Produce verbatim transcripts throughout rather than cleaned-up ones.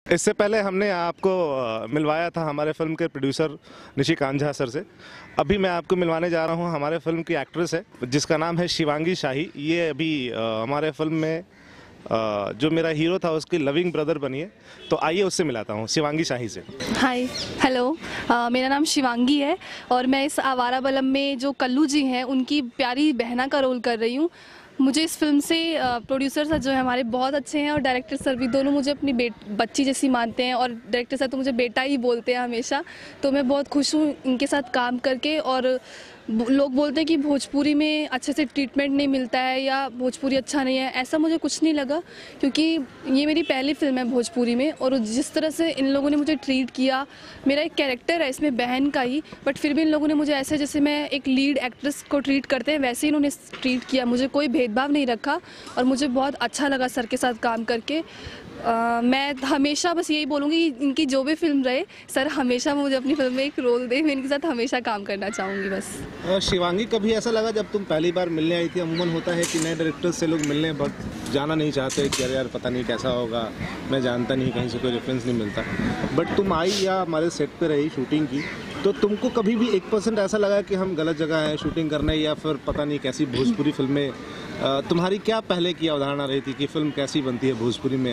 इससे पहले हमने आपको अ, मिलवाया था हमारे फिल्म के प्रोड्यूसर निशिकांत झा सर से। अभी मैं आपको मिलवाने जा रहा हूं हमारे फिल्म की एक्ट्रेस है जिसका नाम है शिवांगी शाही। ये अभी अ, हमारे फिल्म में अ, जो मेरा हीरो था उसकी लविंग ब्रदर बनी है। तो आइए उससे मिलाता हूँ शिवांगी शाही से। हाय हेलो, अ, मेरा नाम शिवांगी है और मैं इस आवारा बलम में जो कल्लू जी हैं उनकी प्यारी बहना का रोल कर रही हूँ। मुझे इस फिल्म से प्रोड्यूसर सर जो है हमारे बहुत अच्छे हैं और डायरेक्टर सर भी, दोनों मुझे अपनी बेट बच्ची जैसी मानते हैं और डायरेक्टर सर तो मुझे बेटा ही बोलते हैं हमेशा। तो मैं बहुत खुश हूँ इनके साथ काम करके। और लोग बोलते हैं कि भोजपुरी में अच्छे से ट्रीटमेंट नहीं मिलता है या भोजपुरी अच्छा नहीं है, ऐसा मुझे कुछ नहीं लगा क्योंकि ये मेरी पहली फिल्म है भोजपुरी में। और जिस तरह से इन लोगों ने मुझे ट्रीट किया, मेरा एक कैरेक्टर है इसमें बहन का ही, बट फिर भी इन लोगों ने मुझे ऐसे जैसे मैं एक लीड एक्ट्रेस को ट्रीट करते हैं वैसे ही इन्होंने ट्रीट किया। मुझे कोई भेदभाव नहीं रखा और मुझे बहुत अच्छा लगा सर के साथ काम करके। Uh, मैं हमेशा बस यही बोलूँगी कि इनकी जो भी फिल्म रहे, सर हमेशा मुझे अपनी फिल्म में एक रोल दे, मैं इनके साथ हमेशा काम करना चाहूँगी बस। शिवांगी, कभी ऐसा लगा जब तुम पहली बार मिलने आई थी? अमूमन होता है कि नए डायरेक्टर से लोग मिलने बहुत जाना नहीं चाहते कि अरे यार पता नहीं कैसा होगा, मैं जानता नहीं, कहीं से कोई रेफरेंस नहीं मिलता, बट तुम आई या हमारे सेट पे रही शूटिंग की, तो तुमको कभी भी एक परसेंट ऐसा लगा कि हम गलत जगह हैं शूटिंग करने, या फिर पता नहीं कैसी भोजपुरी फिल्में? तुम्हारी क्या पहले की अवधारणा रही थी कि फिल्म कैसी बनती है भोजपुरी में?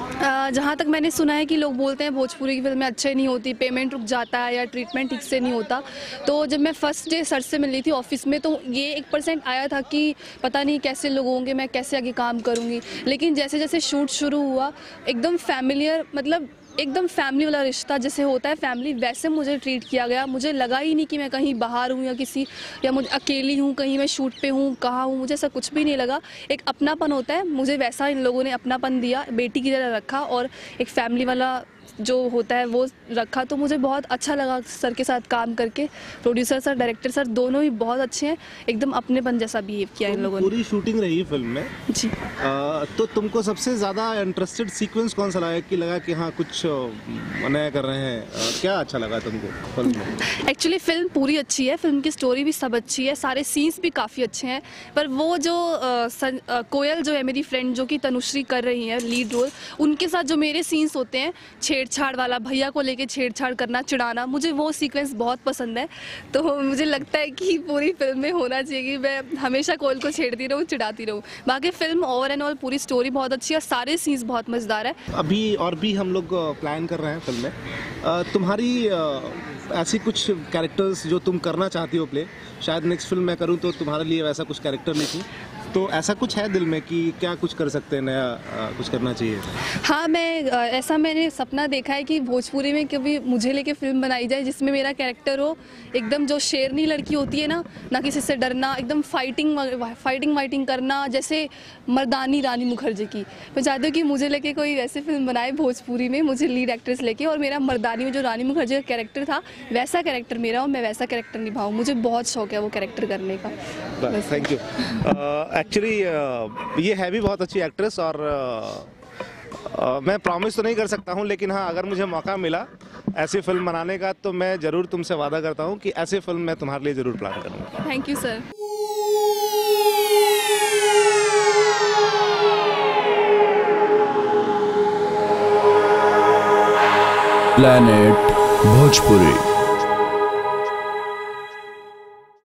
जहाँ तक मैंने सुना है कि लोग बोलते हैं भोजपुरी की फिल्में अच्छे नहीं होती, पेमेंट रुक जाता है या ट्रीटमेंट ठीक से नहीं होता। तो जब मैं फर्स्ट डे सर से मिली थी ऑफिस में तो ये एक परसेंट आया था कि पता नहीं कैसे लोग होंगे, मैं कैसे आगे काम करूँगी। लेकिन जैसे जैसे शूट शुरू हुआ एकदम फैमिलियर, मतलब एकदम फैमिली वाला रिश्ता जैसे होता है फैमिली, वैसे मुझे ट्रीट किया गया। मुझे लगा ही नहीं कि मैं कहीं बाहर हूँ या किसी, या मुझे अकेली हूँ, कहीं मैं शूट पे हूँ, कहाँ हूँ, मुझे ऐसा कुछ भी नहीं लगा। एक अपनापन होता है, मुझे वैसा इन लोगों ने अपनापन दिया, बेटी की तरह रखा और एक फैमिली वाला जो होता है वो रखा। तो मुझे बहुत अच्छा लगा सर के साथ काम करके। प्रोड्यूसर सर, डायरेक्टर सर दोनों ही बहुत अच्छे हैं, एकदम अपनेपन जैसा बिहेव किया इन लोगों ने। पूरी शूटिंग रही फिल्म में जी। आ, तो तुमको सबसे ज़्यादा इंटरेस्टेड सीक्वेंस कौन सा लगा कि लगा कि हाँ कुछ नया कर रहे हैं? आ, क्या अच्छा लगा तुमको फिल्म में? एक्चुअली फिल्म पूरी अच्छी है, फिल्म की स्टोरी भी सब अच्छी है, सारे सीन्स भी काफ़ी अच्छे हैं, पर वो जो आ, सन, आ, कोयल जो है मेरी फ्रेंड जो कि तनुश्री कर रही है लीड रोल, उनके साथ जो मेरे सीन्स होते हैं छेड़छाड़ वाला, भैया को लेके छेड़छाड़ करना, चिढ़ाना, मुझे वो सीक्वेंस बहुत पसंद है। तो मुझे लगता है कि पूरी फिल्म में होना चाहिए कि मैं हमेशा कोयल को छेड़ती रहूँ, चिढ़ाती रहूँ। बाकी फिल्म ओवर एंड ऑल पूरी स्टोरी बहुत अच्छी है, सारे सीन्स बहुत मज़ेदार है। अभी और भी हम लोग प्लान कर रहे हैं फिल्म में। तुम्हारी ऐसी कुछ कैरेक्टर्स जो तुम करना चाहती हो प्ले, शायद नेक्स्ट फिल्म मैं करूँ तो तुम्हारे लिए वैसा कुछ कैरेक्टर लिखूँ, तो ऐसा कुछ है दिल में कि क्या कुछ कर सकते हैं नया, आ, कुछ करना चाहिए? हाँ, मैं आ, ऐसा मैंने सपना देखा है कि भोजपुरी में कभी मुझे लेके फिल्म बनाई जाए जिसमें मेरा कैरेक्टर हो एकदम जो शेरनी लड़की होती है ना, ना किसी से डरना, एकदम फाइटिंग फाइटिंग वाइटिंग करना, जैसे मर्दानी रानी मुखर्जी की। मैं चाहती हूँ कि मुझे लेके कोई वैसे फिल्म बनाए भोजपुरी में, मुझे लीड एक्ट्रेस लेके, और मेरा मर्दानी में जो रानी मुखर्जी का कैरेक्टर था वैसा कैरेक्टर मेरा हो, मैं वैसा कैरेक्टर निभाऊँ। मुझे बहुत शौक है वो कैरेक्टर करने का। Thank you. एक्चुअली uh, ये है भी बहुत अच्छी एक्ट्रेस और uh, uh, मैं प्रॉमिस तो नहीं कर सकता हूँ, लेकिन हाँ अगर मुझे मौका मिला ऐसी फिल्म बनाने का तो मैं ज़रूर तुमसे वादा करता हूँ कि ऐसी फिल्म मैं तुम्हारे लिए ज़रूर प्लान करूँगा। Thank you sir. Planet Bhojpuri.